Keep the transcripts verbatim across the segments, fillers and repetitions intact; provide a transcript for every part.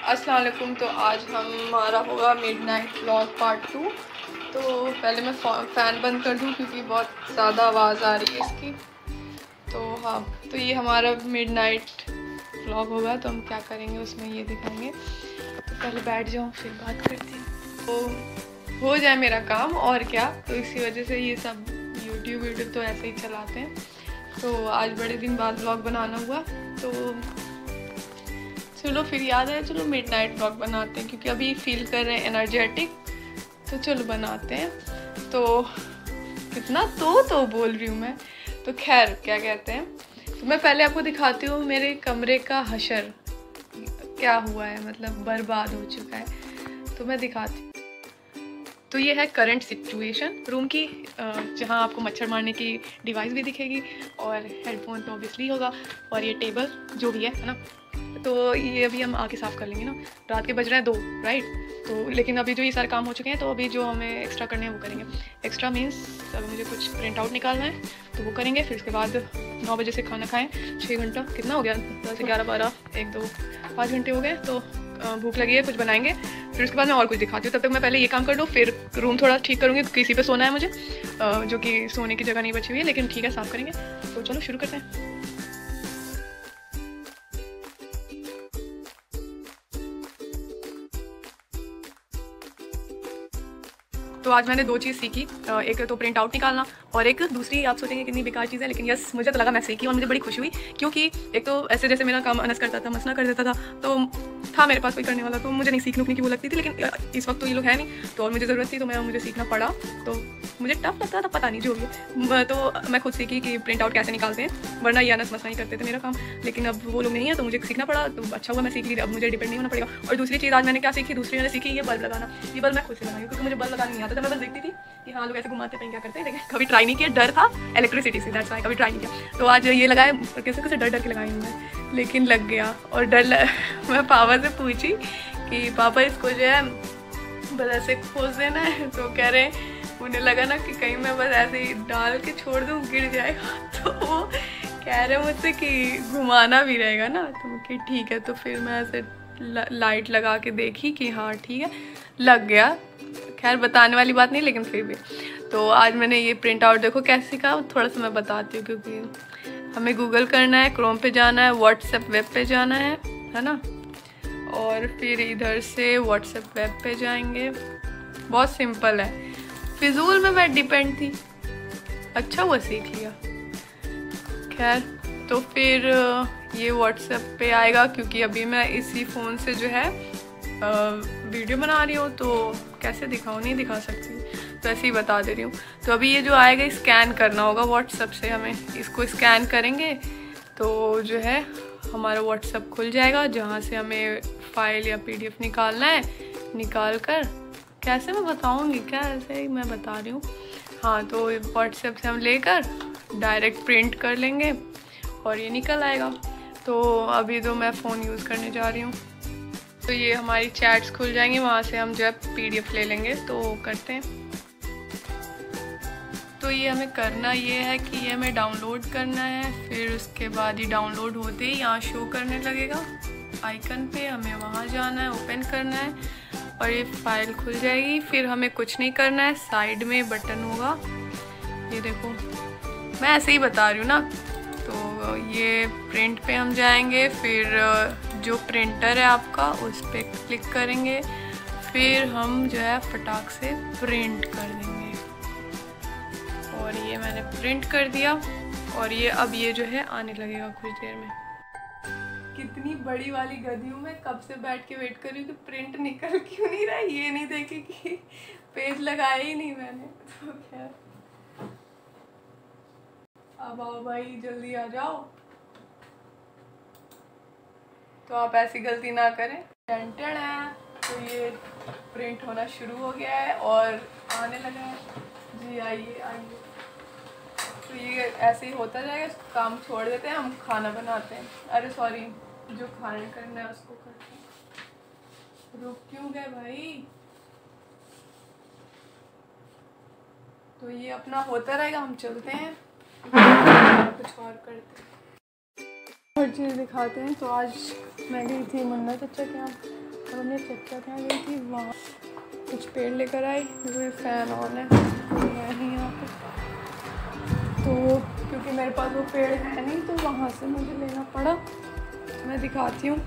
अस्सलाम वालेकुम। तो आज हमारा होगा मिडनाइट व्लॉग पार्ट टू। तो पहले मैं फ़ैन बंद कर दूं क्योंकि बहुत ज़्यादा आवाज़ आ रही है इसकी। तो हाँ, तो ये हमारा मिडनाइट व्लॉग होगा। तो हम क्या करेंगे उसमें ये दिखाएंगे। तो पहले बैठ जाऊँ फिर बात करती हूँ, तो हो जाए मेरा काम और क्या। तो इसी वजह से ये सब यूट्यूब यूट्यूब तो ऐसे ही चलाते हैं। तो आज बड़े दिन बाद व्लॉग बनाना हुआ, तो चलो फिर याद है, चलो मिडनाइट व्लॉग बनाते हैं क्योंकि अभी फील कर रहे हैं एनर्जेटिक। तो चलो बनाते हैं। तो कितना तो तो बोल रही हूँ मैं। तो खैर क्या कहते हैं, तो मैं पहले आपको दिखाती हूँ मेरे कमरे का हशर क्या हुआ है, मतलब बर्बाद हो चुका है। तो मैं दिखाती हूँ। तो ये है करंट सिचुएशन रूम की, जहाँ आपको मच्छर मारने की डिवाइस भी दिखेगी और हेडफोन तो ऑब्वियसली होगा, और ये टेबल जो भी है है ना। तो ये अभी हम आके साफ़ कर लेंगे ना। रात के बज रहे हैं दो, राइट। तो लेकिन अभी जो ये सारे काम हो चुके हैं, तो अभी जो हमें एक्स्ट्रा करने हैं वो करेंगे। एक्स्ट्रा मीन्स अगर मुझे कुछ प्रिंट आउट निकालना है तो वो करेंगे। फिर उसके बाद नौ बजे से खाना खाएं, छः घंटा कितना हो गया, दस ग्यारह बारह एक दो पाँच घंटे हो गए। तो भूख लगी है, कुछ बनाएंगे। फिर उसके बाद मैं और कुछ दिखाती हूँ। तब तक मैं पहले ये काम कर लूँ, फिर रूम थोड़ा ठीक करूँगी क्योंकि इसी पे सोना है मुझे, जो कि सोने की जगह नहीं बची हुई है, लेकिन ठीक है साफ़ करेंगे। तो चलो शुरू करते हैं। तो आज मैंने दो चीज़ सीखी, एक तो प्रिंट आउट निकालना और एक दूसरी, आप सोचेंगे कितनी बेकार चीज़ है, लेकिन यस मुझे तो लगा मैं सीखी और मुझे बड़ी खुशी हुई। क्योंकि एक तो ऐसे जैसे मेरा काम अनस करता था, मसना कर देता था, तो था मेरे पास कोई करने वाला, तो मुझे नहीं सीखने उखने की वो लगती थी। लेकिन इस वक्त तो ये लोग है नहीं, तो और मुझे ज़रूरत थी, तो मैं मुझे सीखना पड़ा। तो मुझे टफ लगता था, पता नहीं जो भी है। तो मैं खुद सीखी कि प्रिंट आउट कैसे निकालते हैं, वरना ये अनस मसना ही करते थे मेरा काम। लेकिन अब वो लोग नहीं है तो मुझे सीखना पड़ा। तो अच्छा हुआ मैं सीख ली, अब मुझे डिपेंड नहीं होना पड़ेगा। और दूसरी चीज़ आज मैंने क्या सीखी, दूसरी मैंने सीखी ये बल्ब लगाना। ये बल्ब मैं खुद से लगाई क्योंकि मुझे बल्ब लगाना नहीं आता था। मैं बस देखती थी कि हाँ लोग ऐसे घुमाते हैं, क्या करते हैं, लेकिन कभी ट्राई नहीं किया। डर था इलेक्ट्रिसिटी से, दैट्स व्हाई कभी ट्राई नहीं किया। तो आज ये लगाया, कैसे कैसे डर डर के लगाई मैं, लेकिन लग गया। और डर ल... मैं पापा से पूछी कि पापा इसको जो है बस ऐसे खोज देना है। तो कह रहे, उन्हें लगा ना कि कहीं मैं बस ऐसे ही डाल के छोड़ दूँ गिर जाएगा। तो वो कह रहे मुझसे कि घुमाना भी रहेगा ना। तो मैं ठीक है। तो फिर मैं ऐसे लाइट लगा के देखी कि हाँ ठीक है, लग गया। खैर बताने वाली बात नहीं, लेकिन फिर भी। तो आज मैंने ये प्रिंट आउट देखो कैसे का, थोड़ा सा मैं बताती हूँ। क्योंकि हमें गूगल करना है, क्रोम पे जाना है, व्हाट्सएप वेब पे जाना है है ना। और फिर इधर से व्हाट्सएप वेब पे जाएंगे। बहुत सिंपल है, फिजूल में मैं डिपेंड थी, अच्छा हुआ सीख लिया। खैर तो फिर ये व्हाट्सएप पे आएगा, क्योंकि अभी मैं इसी फ़ोन से जो है वीडियो बना रही हूँ, तो कैसे दिखाऊँ, नहीं दिखा सकती, तो ऐसे ही बता दे रही हूँ। तो अभी ये जो आएगा स्कैन करना होगा व्हाट्सएप से, हमें इसको स्कैन करेंगे तो जो है हमारा व्हाट्सएप खुल जाएगा, जहाँ से हमें फ़ाइल या पीडीएफ निकालना है। निकाल कर कैसे मैं बताऊँगी, क्या ऐसे ही मैं बता रही हूँ। हाँ, तो व्हाट्सएप से हम लेकर डायरेक्ट प्रिंट कर लेंगे और ये निकल आएगा। तो अभी तो मैं फ़ोन यूज़ करने जा रही हूँ। तो ये हमारी चैट्स खुल जाएंगी, वहाँ से हम जो है पीडीएफ ले लेंगे। तो करते हैं। तो ये हमें करना ये है कि ये हमें डाउनलोड करना है। फिर उसके बाद ये डाउनलोड होते ही यहाँ शो करने लगेगा आइकन पे, हमें वहाँ जाना है, ओपन करना है और ये फाइल खुल जाएगी। फिर हमें कुछ नहीं करना है, साइड में बटन होगा, ये देखो, मैं ऐसे ही बता रही हूँ ना। तो ये प्रिंट पे हम जाएंगे, फिर जो प्रिंटर है आपका उस पर क्लिक करेंगे, फिर हम जो है फटाक से प्रिंट कर देंगे। और ये मैंने प्रिंट कर दिया और ये अब ये जो है आने लगेगा कुछ देर में। कितनी बड़ी वाली गधी हूँ मैं, कब से बैठ के वेट कर रही हूँ कि प्रिंट निकल क्यों नहीं रहा है। ये नहीं देखे कि पेज लगाया ही नहीं मैंने। तो खैर अब आओ भाई, जल्दी आ जाओ। तो आप ऐसी गलती ना करें। टेंटेड है। तो ये प्रिंट होना शुरू हो गया है और आने लगा है। जी आइए आइए। तो ये ऐसे ही होता जाएगा, काम छोड़ देते हैं, हम खाना बनाते हैं। अरे सॉरी, जो खाना करना है उसको करते हैं। रुक क्यों गए भाई। तो ये अपना होता रहेगा, हम चलते हैं कुछ और करते हैं, और चीज़ दिखाते हैं। तो आज मैं गई थी मुन्ना चाचा के यहाँ, और हमने चक्का क्या गई थी वहाँ कुछ पेड़ लेकर आई, मेरे फ़ैन ऑन है, है नहीं यहाँ पे, तो क्योंकि मेरे पास वो पेड़ है नहीं तो वहाँ से मुझे लेना पड़ा। मैं दिखाती हूँ।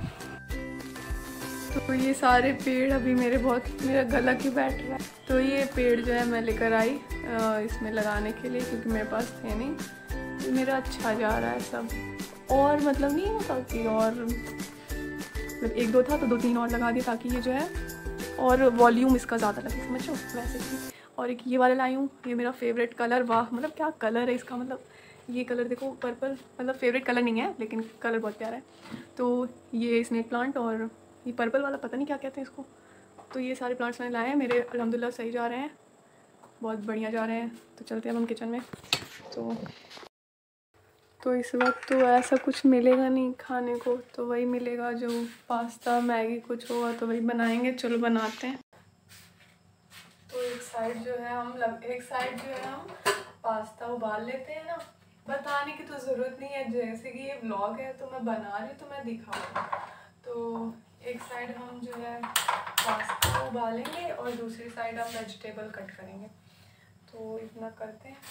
तो ये सारे पेड़ अभी मेरे बहुत मेरा गला क्यों बैठ रहा है। तो ये पेड़ जो है मैं लेकर आई इसमें लगाने के लिए, क्योंकि मेरे पास थे नहीं। तो मेरा अच्छा जा रहा है सब, और मतलब नहीं होता कि और मतलब एक दो था तो दो तीन और लगा दिए ताकि ये जो है और वॉल्यूम इसका ज़्यादा लगे, समझो वैसे ही। और एक ये वाला लाई हूँ, ये मेरा फेवरेट कलर, वाह मतलब क्या कलर है इसका, मतलब ये कलर देखो पर्पल, मतलब फेवरेट कलर नहीं है लेकिन कलर बहुत प्यारा है। तो ये स्नेक प्लांट और ये पर्पल वाला पता नहीं क्या कहते हैं इसको। तो ये सारे प्लांट्स मैंने लाए हैं, मेरे अल्हम्दुलिल्लाह सही जा रहे हैं, बहुत बढ़िया जा रहे हैं। तो चलते हैं अब हम किचन में। तो तो इस वक्त तो ऐसा कुछ मिलेगा नहीं खाने को, तो वही मिलेगा जो पास्ता मैगी कुछ होगा तो वही बनाएंगे। चलो बनाते हैं। तो एक साइड जो है हम लग, एक साइड जो है हम पास्ता उबाल लेते हैं ना। बताने की तो ज़रूरत नहीं है, जैसे कि ये व्लॉग है तो मैं बना रही हूँ तो मैं दिखा रही हूँ। तो एक साइड हम जो है पास्ता उबालेंगे और दूसरी साइड हम वेजिटेबल कट करेंगे। तो इतना करते हैं।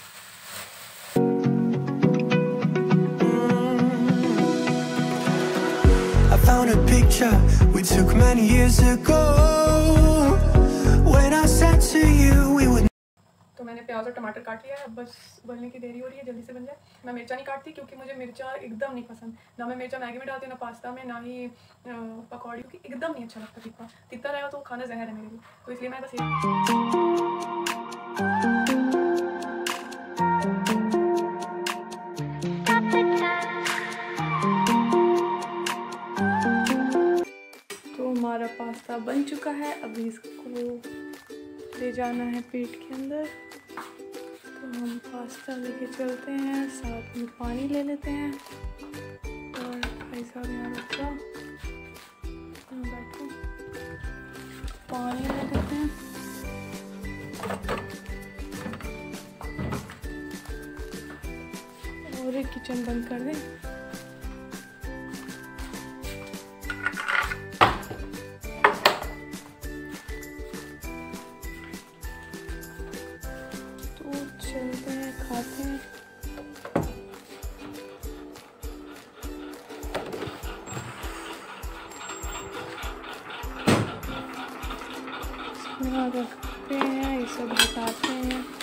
I found a picture we took many years ago when I said to you we would. तो मैंने प्याज और टमाटर काट लिया है, अब बस उबलने की देरी हो रही है, जल्दी से बन जाए। मैं मिर्चा नहीं काटती क्योंकि मुझे मिर्चा एकदम नहीं पसंद, ना मैं मिर्चा मैगी में डालती हूँ, ना पास्ता में, ना ही पकौड़ी, क्योंकि एकदम नहीं अच्छा लगता तीखा। तीखा रहेगा तो खाना जहर है मेरे लिए, तो इसलिए मैं बस तो हमारा पास्ता बन चुका है। अभी इसको ले जाना है पेट के अंदर। तो हम पास्ता लेके चलते हैं, साथ में पानी ले लेते हैं। और भाई साहब यहाँ बच्चा बैठो, पानी ले लेते हैं। और एक किचन बंद कर दें। चलते हैं, खाते हैं। इसमें रखते हैं, ये सब हटाते हैं।